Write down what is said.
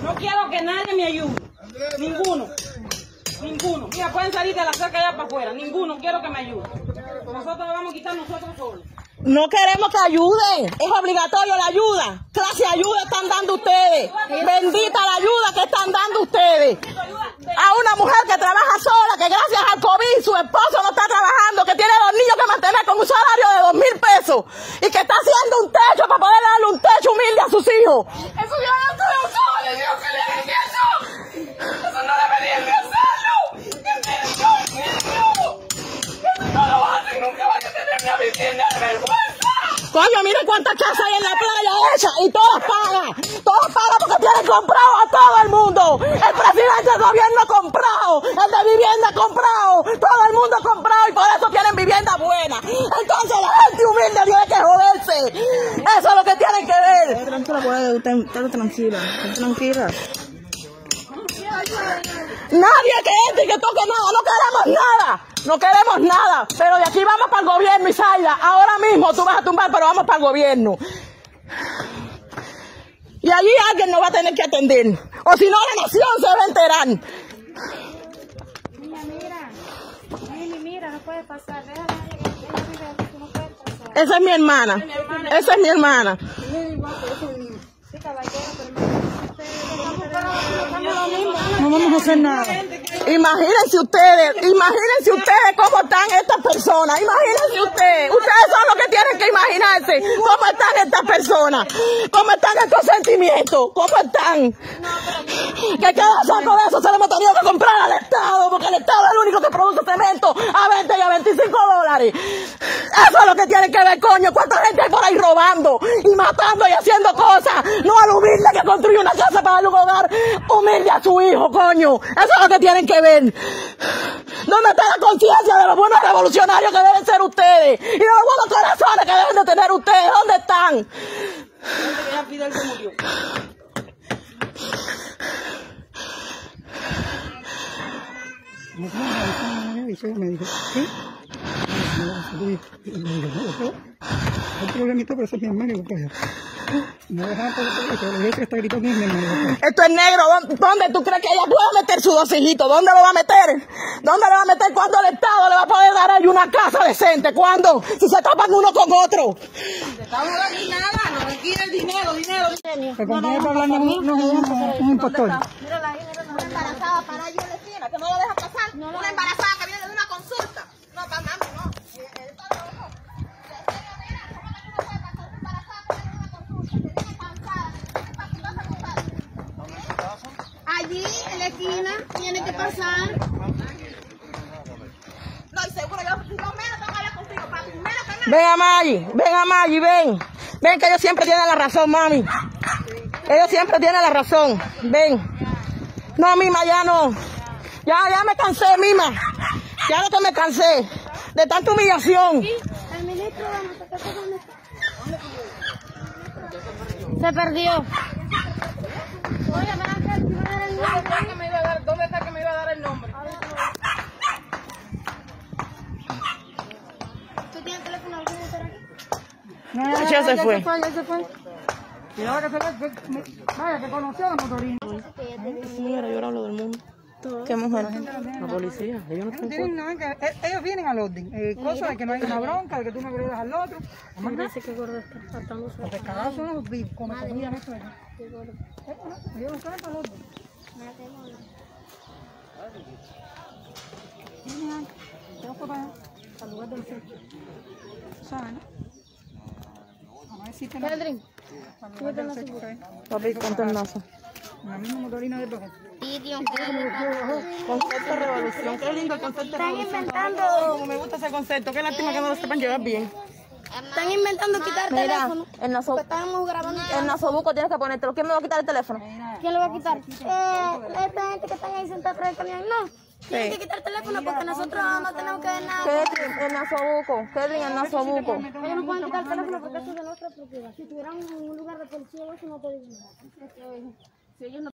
No quiero que nadie me ayude. Ninguno. Ninguno. Mira, pueden salir de la cerca allá para afuera. Ninguno quiero que me ayude. Nosotros lo vamos a quitar nosotros solos. No queremos que ayuden. Es obligatorio la ayuda. Clase de ayuda están dando ustedes. Bendita la ayuda que están dando ustedes. A una mujer que trabaja sola, que gracias al COVID su esposo no está trabajando, que tiene 2 niños que mantener con un salario de 2.000 pesos y que está haciendo un techo para poder darle un techo humilde a sus hijos. Eso yo no estoy usando, le digo que le dije eso. Eso no debería de hacerlo. Eso no lo hacen, nunca van a tener una vivienda de vergüenza. Coño, miren cuántas casas hay en la playa hechas y todas pagan porque tienen comprado a todo el mundo. El presidente del gobierno comprado, el de vivienda comprado, todo el mundo comprado y por eso tienen vivienda buena. Entonces la gente humilde tiene que joderse. Eso es lo que tienen que ver. Tranquila, usted tranquila, tranquila. Nadie que entre y que toque nada, no queremos nada. No queremos nada, pero de aquí vamos para el gobierno, Isaida. Ahora mismo tú vas a tumbar, pero vamos para el gobierno. Y allí alguien nos va a tener que atender. O si no, la nación se va a enterar. Mira, no puede pasar. Déjala, no puede pasar. Esa es mi hermana. Esa es mi hermana. Sí, caballero, pero no vamos a hacer nada. Imagínense ustedes cómo están estas personas. Imagínense ustedes son los que tienen que imaginarse cómo están estas personas, cómo están estos sentimientos, cómo están. Que cada saco de eso se lo hemos tenido que comprar al Estado, porque el Estado es el único que produce cemento a 20 y a 25 dólares. Eso es lo que tienen que ver, coño. ¿Cuánta gente hay por ahí robando y matando y haciendo cosas? No al humilde que construye una casa para darle un hogar humilde a su hijo, coño. Eso es lo que tienen que ver. ¿Dónde está la conciencia de los buenos revolucionarios que deben ser ustedes? Y de los buenos corazones que deben de tener ustedes. ¿Dónde están? Ya Fidel se murió. Me dijo, ¿qué? Un problemito, pero eso es mi hermano. No dejaban por eso que está gritando mi hermano. Esto es negro. ¿Dónde tú crees que ella puede meter sus 2 hijitos? ¿Dónde lo va a meter? ¿Dónde lo va a meter? ¿Cuándo el Estado le va a poder dar a ella una casa decente? ¿Cuándo? Si se tapan uno con otro. El Estado no da ni nada, no quiere dinero. El compañero hablando un impostor. mira la una embarazada para allí en la esquina, que no lo deja pasar. Una embarazada que viene de una consulta. No, para mami, no. Allí en la esquina tiene que pasar. No, y seguro yo menos tengo que hablar contigo, para menos que nada. Ven a Maggi, ven. Ven que ellos siempre tienen la razón, mami. Ellos siempre tienen la razón. Ven. No, Mima, ya no. Ya me cansé, Mima. Ya lo que me cansé de tanta humillación. El ministro se perdió. Oye, ¿Dónde está que me iba a dar el nombre? ¿Tú tienes teléfono alguno por aquí? No, Ya se fue. se fue. Y ahora que se ve, vaya, que conoció a la motorina. Señora, yo hablo del mundo. ¿Qué mujer? La policía. Ellos no tienen nada que, ellos vienen al orden. Cosa de que no hay una bronca, de que tú no agredas al otro. Dice que gordo está faltando su. Los pescados son los vivos, como comida en esto. Ellos buscan al orden. Tengo que pagar al lugar del centro. ¿Sabes, no? Vamos a ver si tenemos. Pedrin, Papi, ponte el lazo. La misma motorina del bajo. Concepto revolución. Qué lindo el concepto Están revolución. inventando. Como me gusta ese concepto. Qué lástima que no lo sepan llevar bien. Están inventando quitar el Mira, teléfono. estamos grabando. En Nasobuco tienes que ponértelo. ¿Quién me va a quitar el teléfono? ¿Quién lo va a quitar? Esta gente que están ahí sentada atrás del camión. No. Tienen que quitar el teléfono porque nosotros no tenemos que ver nada. Kevin, en Nasobuco. Kevin, en Nasobuco. Ellos no pueden quitar el teléfono porque eso es de nuestra propiedad. Si tuviéramos en un lugar de policía, eso no te digo nada. Si ellos no